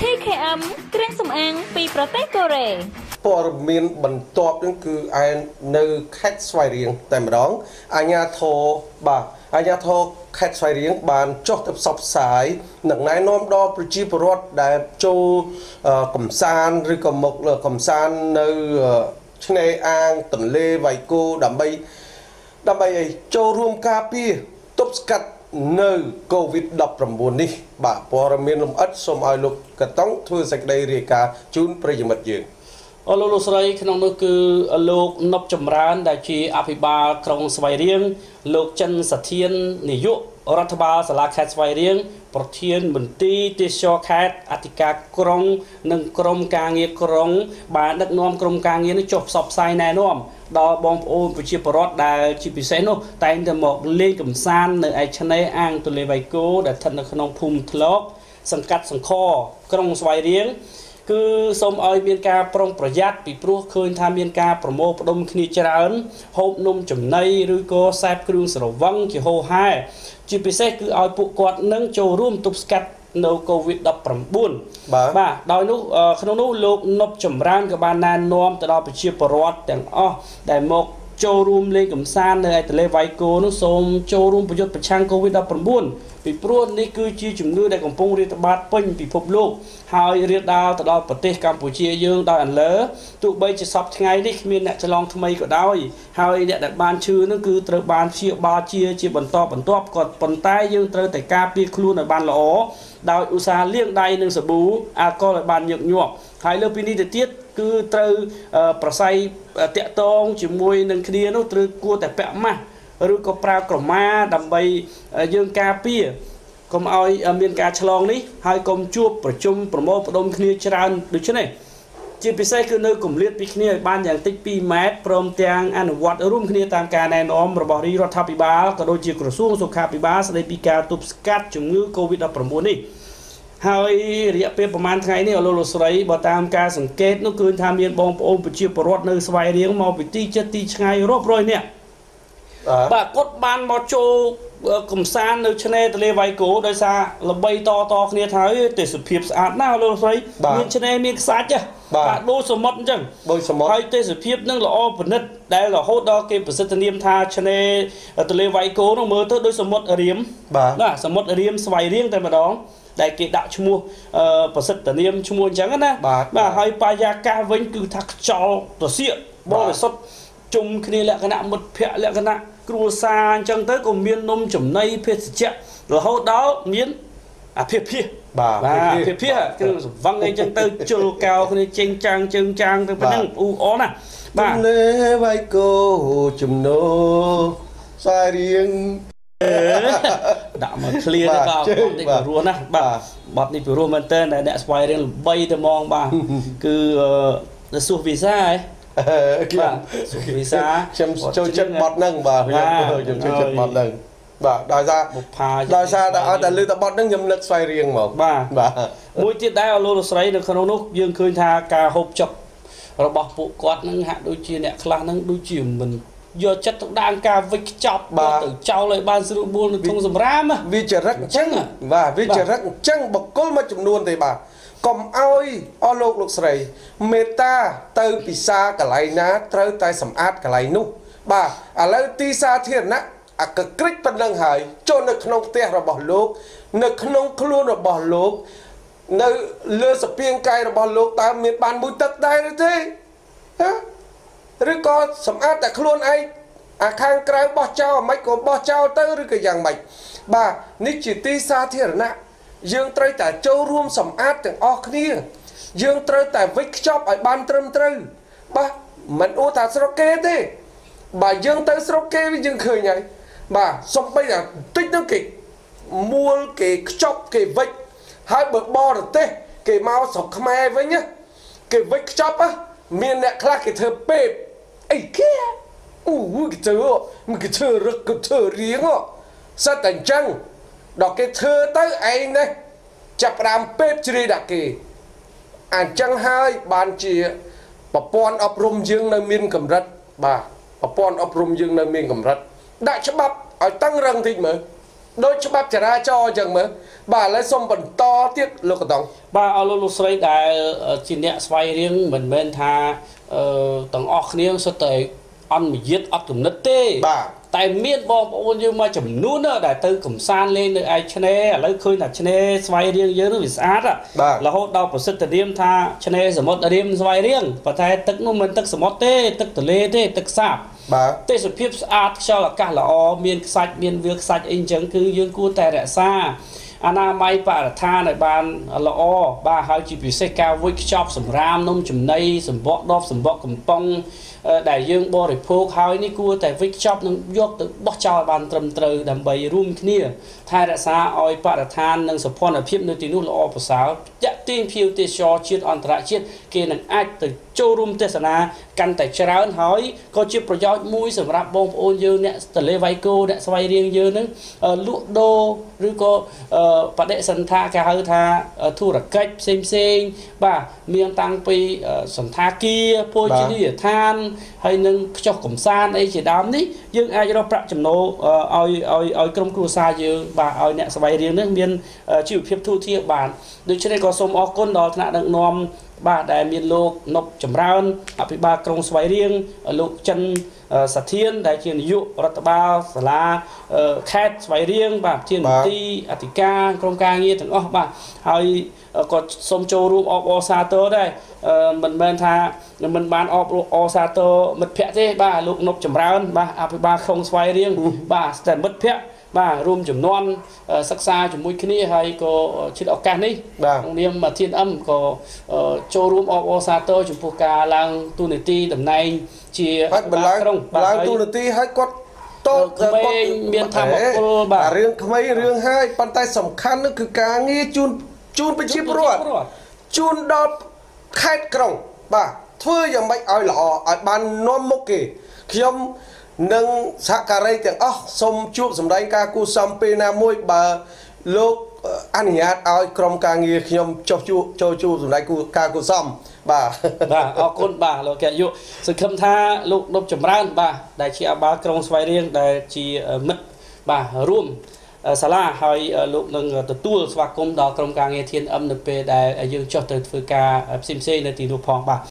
TKM គ្រឿងសម្អាងពីប្រទេសកូរ៉េព័ត៌មានបន្ទាប់នឹងគឺឯនៅខេត្តស្វាយរៀងតែម្ដងអាជ្ញាធរខេត្តស្វាយរៀងបានចុះទៅផ្សព្វផ្សាយនិងណែនាំដល់ប្រជាពលរដ្ឋដែលចូលកំសាន្តឬក៏មកកំសាន្តនៅឆ្នេរអាងទន្លេវ៉ៃគោដើម្បីឲ្យចូលរួមការពារទប់ស្កាត់នៅ COVID-19 នេះបាទព័ត៌មានលម្អិតសូមឲ្យលោកកតុងធ្វើសេចក្តីរាយការណ៍ជូនប្រិយមិត្តយើងលោកស្រីក្នុងនោះគឺលោកនប់ចម្រើនដែលជាអភិបាលក្រុងស្វាយរៀងលោកចិនសធាននាយករដ្ឋបាលសាលាខេត្តស្វាយរៀងប្រធានមន្ទីរទេសចរខេត្តអធិការក្រុងនិងក្រុមការងារក្រុងបានដឹកនាំក្រុមការងារនេះចុះផ្សព្វផ្សាយណែនាំដល់បងប្អូនប្រជាពលរដ្ឋដែលជាពិសេសនោះតែងតែមកលេងកម្សាន្តនៅឯឆ្នេរអាងទន្លេវ៉ៃគោដែលស្ថិតនៅក្នុងភូមិថ្លកសង្កាត់សង្ខក្រុងស្វាយរៀងគឺសូមឲ្យមានការប្រុងប្រយ័ត្នពីព្រោះឃើញថាមានការប្រមូលផ្ដុំគ្នាច្រើនហូបនំចំណីឬក៏សេពគ្រឿងស្រវឹងជាហូរហែជាពិសេសគឺឲ្យពួកគាត់នឹងចូលរួមទប់ស្កាត់នៅ COVID-19 បាទដោយនោះក្នុងនោះលោកនប់ចម្រើនក៏បានណែនាំទៅដល់ប្រជាពលរដ្ឋទាំងអស់ដែលមកចូលរួមលេងកម្សាន្តនៅឯទន្លេវ៉ៃគោនោះសូមចូលរួមប្រយុទ្ធប្រឆាំង COVID-19 ពីព្រោះនេះគឺជាជំងឺដែលកំពុងរាតត្បាតពេញពិភពលោកហើយរាលដាលទៅដល់ប្រទេសកម្ពុជាយើងដោយអន្លើទោះបីជាសពថ្ងៃនេះគ្មានអ្នកឆ្លងថ្មីក៏ដោយហើយអ្នកដែលបានឈឺនោះគឺត្រូវបានព្យាបាលជាបន្តបន្ទាប់ក៏ប៉ុន្តែយើងត្រូវតែការពារខ្លួនឲ្យបានល្អដោយឧស្សាហ៍លាងដៃនឹងសាប៊ូអាល់កុលឲ្យបានញឹកញាប់ហើយលើពីនេះទៅទៀតគឺត្រូវប្រស័យតាក់ទងជាមួយនឹងគ្នានោះត្រូវគួរតែពាក់ម៉ាស់ឬក៏ប្រើក្រមាដើម្បីយើងការពារកុំឲ្យមានការឆ្លងនេះហើយកុំជួបប្រជុំប្រមូលផ្ដុំគ្នាច្រើនដូចនេះជាពិសេសគឺនៅគម្លាតពីគ្នាឲ្យបានយ៉ាងតិច2ម៉ែត្រព្រមទាំងអនុវត្តរួមគ្នាតាមការណែនាំរបស់រដ្ឋាភិបាលក៏ដូចជាក្រសួងសុខាភិបាលស្តីពីការទប់ស្កាត់ជំងឺ COVID-19 នេះហើយរយៈពេលប្រហែលថ្ងៃនេះលោកស្រីបើតាមការសង្កេតនោះគឺថាមានបងប្អូនប្រជាពលរដ្ឋនៅស្វាយរៀងមកពីទីជិតទីឆ្ងាយរាប់រយនាក់បាទគាត់បានមកចូលកំសាន្តនៅឆ្នេរទន្លេវ៉ៃគោដោយសារល្បីតគ្នាថាទេសភាពស្អាតណាស់លោកស្រីមានឆ្នេរមានខ្សាច់បាទដូចសមុទ្រអញ្ចឹងហើយទេសភាពនឹងល្អប្រណិតដែលរហូតដល់គេប្រសិទ្ធនាមថាឆ្នេរទន្លេវ៉ៃគោនោះមើលទៅដូចសមុទ្ររៀមបាទសមុទ្ររៀមស្វាយរៀងតែម្ដងដែលគេដាក់ឈ្មោះប្រសិទ្ធនាមឈ្មោះអញ្ចឹងណាបាទហើយបរិយាកាសវិញគឺថាខ្យល់ត្រសៀកបរិសុទ្ធជុំគ្នាលក្ខណៈមិត្តភ័ក្តិលក្ខណៈគ្រួសារអញ្ចឹងទៅក៏មាននំចំណីភេសជ្ជៈរហូតដល់មានអាភិភាសបាទភិភាសគ្រឿងសង្វឹងអីចឹងទៅជលកៅគ្នាចេញចាំងជើងចាំងទៅប៉ុណ្ណឹងអ៊ូអណាបាទលេវ៉ៃគោចំណោស្វាយរៀងដាក់មកឃ្លៀទៅបាទបទនេះពិរោះណាបាទបទនេះពិរោះមែនតើអ្នកស្វាយរៀងល្បីទៅហ្មងបាទគឺសួសវីសាបាទសួសវីសាខ្ញុំចូលចិត្តបទហ្នឹងបាទខ្ញុំចូលចិត្តបទហ្នឹងបាទដោយសារតែឲ្យតែលើតបទហ្នឹងខ្ញុំនឹកស្វាយរៀងហ្មងបាទមួយទៀតដែរលោកស្រីនៅក្នុងនោះយើងឃើញថាការហូបចុករបស់ពួកគាត់ហ្នឹងហាក់ដូចជាអ្នកខ្លះហ្នឹងដូចជាមិនយកចិត្តទុកដាក់ការវិចខ្ចប់ទៅចោលឲ្យបានស្រួលបួលនៅក្នុងសម្រាមវាចរិតអញ្ចឹងបាទវាចរិតអញ្ចឹងបកគលមួយចំនួនទេបាទកុំឲ្យអស់លោកស្រីមេត្តាទៅពិសាកន្លែងណាត្រូវតែសម្អាតកន្លែងនោះបាទឥឡូវទីសាធារណៈអាកក្រិចប៉ុណ្ណឹងហើយចូលនៅក្នុងផ្ទះរបស់លោកនៅក្នុងខ្លួនរបស់លោកនៅលើសពាងកាយរបស់លោកតើមានបានមួយទឹកដែរទេឬក៏សម្អាតតែខ្លួនឯងអាខាងក្រៅបោះចោលមិនក៏បោះចោលទៅឬក៏យ៉ាងម៉េចបាទនេះជាទីសាធារណៈយើងត្រូវតែចូលរួមសម្អាតទាំងអស់គ្នាយើងត្រូវតែវិចខ្ចប់ឲ្យបានត្រឹមត្រូវបាទមិនអួតថាស្រុកគេទេបាទយើងទៅស្រុកគេយើងឃើញហើយបាទសំបីតែតិចនោះគេមួលគេខ្ចប់គេវិចហើយបើបរទេសគេមកស្រុកខ្មែរវិញគេវិចខ្ចប់មានអ្នកខ្លះគេធ្វើពេបអីគេគេធ្វើរឹកគេធ្វើរៀងសិតតែអញ្ចឹងដល់គេធ្វើទៅឯងនេះចាប់ផ្ដើមពេបជ្រាយដាក់គេអញ្ចឹងហើយបានជាប្រព័ន្ធអប់រំយើងនៅមានកម្រិតបាទប្រព័ន្ធអប់រំយើងនៅមានកម្រិតដាក់ច្បាប់ឲ្យតឹងរឹងតិចមើល đôi cho bắp chả ra cho chẳng mà bà lấy xong bẩn to tiếc lục cái tông បាទអរលោកលោកស្រីដែលជាអ្នកស្វែងរៀងមិនមែនថាទាំងអស់គ្នាសុទ្ធតែអន់មួយជាតិអត់គំនិតទេបាទតែមានបងប្អូនយើងមួយចំនួនដែលទៅកំសាន្តលេងនៅឯឆ្នេរឥឡូវឃើញថាឆ្នេរស្វាយរៀងយើងនោះវាស្អាតរហូតដល់ប្រសិទ្ធនាមថាឆ្នេរសមុទ្ររៀមស្វាយរៀងប៉ុន្តែទឹកនោះមិនទឹកសមុទ្រទេទឹកទន្លេទេទឹកសាបបាទទេសភាពស្អាតខ្យល់អាកាសល្អមានខ្សាច់មានវាលខ្សាច់អីអញ្ចឹងគឺយើងគួរតែរក្សាអនាម័យបរិស្ថានឲ្យបានល្អបាទហើយជាពិសេសការវេចខ្ចប់សម្រាមនំចំណីសម្បកដបសម្បកកំប៉ុងដែលយើងបរិភោគហើយនេះគួរតែវេចខ្ចប់នឹងយកទៅបោះចោលបានត្រឹមត្រូវដើម្បីរួមគ្នាថែរក្សាឲ្យបរិស្ថាននិងសោភ័ណភាពនៅទីនោះល្អប្រសើរតាក់ទាញភ្ញៀវទេសចរជាតិអន្តរជាតិគេនឹងអាចទៅចូលរួមទស្សនាកាន់តែច្រើនហើយក៏ជាប្រយោជន៍មួយសម្រាប់បងប្អូនយើងអ្នកទលេវៃគោអ្នកស្វ័យរៀងយើងនឹងលក់ដូរឬក៏បដិសន្តាគេហៅថាធុរកិច្ចផ្សេងបាទមានតាំងពីសន្តាគារភោជនីយដ្ឋានហើយនឹងខ្ចោះកំសាន្តអីជាដើមនេះយើងអាចរកប្រាក់ចំណូលឲ្យក្រុមគ្រួសារយើងបាទឲ្យអ្នកស្វ័យរៀងនឹងមានជីវភាពទូធាបានដូច្នេះក៏សូមអរគុណដល់ថ្នាក់ដឹកនាំបាទដែលមានលោកនប់ចម្រើនអភិបាលក្រុងស្វាយរៀងលោកចិនសាធានដែលជានាយករដ្ឋបាលសាលាខេត្តស្វាយរៀងបាទជាមន្ត្រីអធិការក្រុមការងារទាំងអស់បាទហើយក៏សូមចូលរួមអបអរសាទរដែរមិនមែនថាមិនបានអបអរសាទរមិត្តភ័ក្តិទេបាទលោកនប់ចម្រើនបាទអភិបាលក្រុងស្វាយរៀងបាទតែមិត្តភ័ក្តិបាទរួមចំនួនសិក្សាជាមួយគ្នាហើយក៏ជិតឱកាសនេះក្នុងនាមធានអឹមក៏ចូលរួមអបអរសាទរចំពោះការឡើងទូនាទីតំណែងជាក្រុងឡើងទូនាទីឲ្យគាត់តូចគាត់មានធម៌ពលបាទរឿងក្មេងរឿងហើយប៉ុន្តែសំខាន់នោះគឺការងារជូនប្រជាពលរដ្ឋជូនដល់ខេត្តក្រុងបាទធ្វើយ៉ាងម៉េចឲ្យល្អឲ្យបាននាំមុខគេខ្ញុំនឹងសហការីទាំងអស់សូមជួបសម្ដែងការគូសំពេលណាមួយបើលោកអនុញ្ញាតឲ្យក្រុមការងារខ្ញុំចុះចូលជួបសម្ដែងការគូសំបាទអរគុណបាទលោកកយុសង្ឃឹមថាលោកនប់ចម្រើនបាទដែលជាអភិបាលក្រុងស្វាយរៀងដែលជាមិត្តបាទរួមសាលាហើយលោកនឹងទទួលស្វាគមន៍ដល់ក្រុមការងារធានអឹមនៅពេលដែលយើងចុះទៅធ្វើការផ្សេងៗនៅទីនោះផងបាទ